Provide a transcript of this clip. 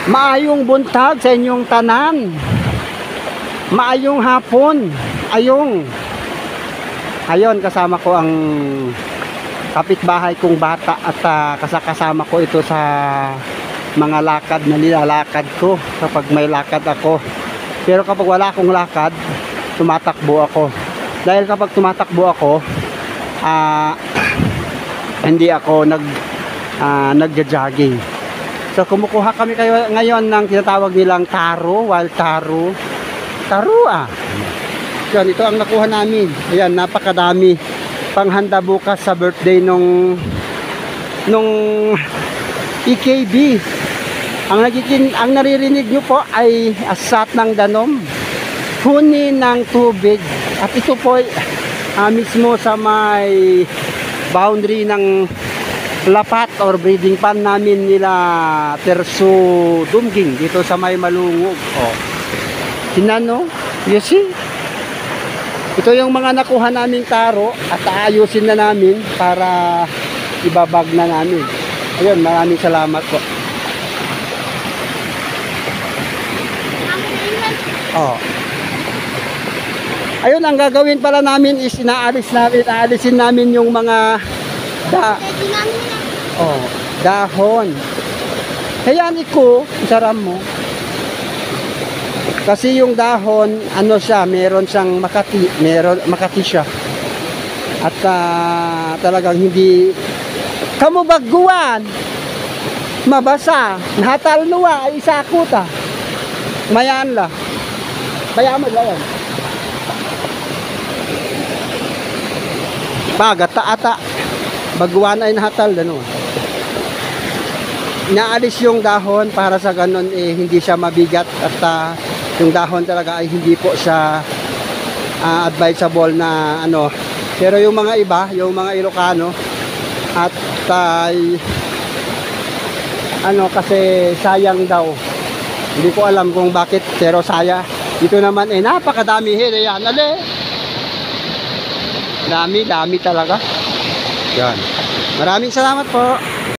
Maayong buntag sa inyong tanan. Maayong hapon. Ayon, kasama ko ang kapitbahay kong bata at kasama ko ito sa mga lakad na nilalakad ko kapag may lakad ako. Pero kapag wala akong lakad, tumatakbo ako. Dahil kapag tumatakbo ako, hindi ako nagja-jogging. So kumukuha kami kayo ngayon ng tinatawag nilang taro, wild taro. Yan, ito ang nakuha namin. Ayan, napakadami. Panghanda bukas sa birthday nung EKB. Ang naririnig nyo po ay asat ng danom, huni ng tubig. At ito po mismo sa may boundary ng lapat or breeding pan namin nila Terso Dumging dito sa may Malungog. Sinano? You see? Ito yung mga nakuha naming taro at aayusin na namin para ibabag na namin. Ayun, maraming salamat po. Ayun, ang gagawin pala namin is aalisin namin yung mga dahon. Hayaan ko, isaram mo. Kasi yung dahon, ano siya, meron siyang makati siya. At talagang hindi kamubaguan, mabasa, nahatal nuwa, ay isakuta. Mayaan la. Bayaan mo lang. Ata. Baguan ay nahatal, ano. Inaalis yung dahon para sa ganun hindi siya mabigat at yung dahon talaga ay hindi po siya advisable na ano. Pero yung mga iba, yung mga Ilocano at kasi sayang daw. Hindi ko alam kung bakit, pero saya. Dito naman napakadami yan. Dami talaga. Yan. Maraming salamat po.